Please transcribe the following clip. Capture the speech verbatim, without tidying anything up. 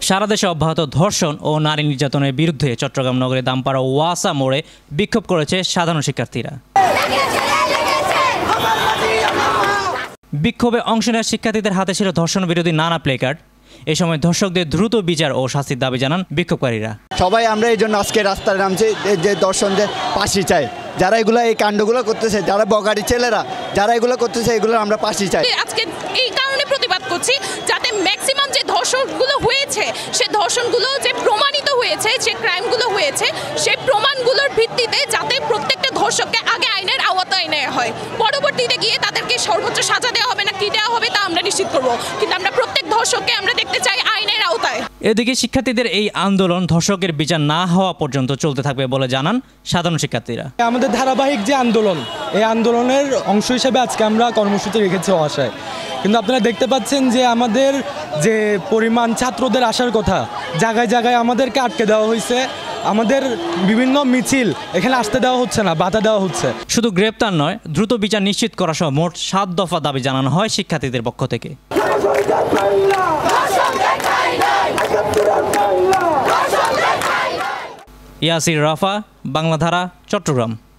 সারা দেশে অব্যাহত ধর্ষণ ও নারী নির্যাতনের বিরুদ্ধে চট্টগ্রাম নগরে দামপাড়া ওয়াসা মোড়ে বিক্ষোভ করেছে সাধারণ শিক্ষার্থীরা। বিক্ষোভে অংশ নেওয়া শিক্ষার্থীদের হাতে ছিল ধর্ষণ বিরোধী নানা প্লেকার্ড। এই সময় ধর্ষকদের দ্রুত বিচার ও শাস্তির দাবি জানান বিক্ষোভকারীরা। সবাই আমরা এই জন্য আজকে রাস্তায় নামছি যে ধর্ষণদের ফাঁসি চাই, যারা এগুলো এই কাণ্ডগুলো করতেছে, যারা বগাড়ি ছেলেরা যারা এগুলো করতেছে, এগুলো আমরা ফাঁসি চাই। আজকে এই কারণে প্রতিবাদ করছি যাতে ম্যাক্সিমাম যে ধর্ষণগুলো হয়েছে সে ধর্ষণগুলো যে প্রমাণিত হয়েছে, যে ক্রাইমগুলো হয়েছে সেই প্রমাণগুলোর ভিত্তিতে যাতে প্রত্যেকটা ধর্ষককে আগে আইনের আওতায় নেওয়া হয়, পরবর্তীতে গিয়ে তাদেরকে সর্বোচ্চ সাজা দেওয়া হবে না কি দেওয়া হবে তা আমরা নিশ্চিত করব, কিন্তু আমরা প্রত্যেক ধর্ষককে আমরা দেখতে চাই আইনের আওতায়। এদিকে শিক্ষার্থীদের এই আন্দোলন ধর্ষকের বিচার না হওয়া পর্যন্ত চলতে থাকবে বলে জানান সাধারণ শিক্ষার্থীরা। আমাদের ধারাবাহিক যে আন্দোলন, এই আন্দোলনের অংশ হিসেবে আজকে আমরা কর্মসূচি রেখেছি আশায়, কিন্তু আপনারা দেখতে পাচ্ছেন যে আমাদের যে পরিমাণ ছাত্রদের আসার কথা, জায়গায় জায়গায় আমাদেরকে আটকে দেওয়া হয়েছে, আমাদের বিভিন্ন মিছিল এখানে আসতে দেওয়া হচ্ছে না, বাধা দেওয়া হচ্ছে। শুধু গ্রেপ্তার নয়, দ্রুত বিচার নিশ্চিত করা সহ মোট সাত দফা দাবি জানানো হয় শিক্ষার্থীদের পক্ষ থেকে। ইয়াসির রাফা, বাংলাধারা, চট্টগ্রাম।